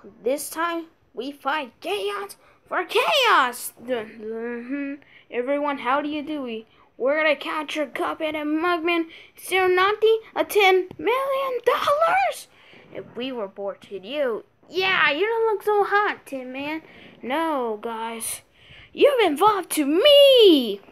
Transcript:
this time we fight chaos for chaos. Everyone, how do you do? We're gonna capture Cuphead and Mugman. Is there not a $10 million? If we were bored to you. Yeah, you don't look so hot, Tin Man. No, guys. You've involved to me!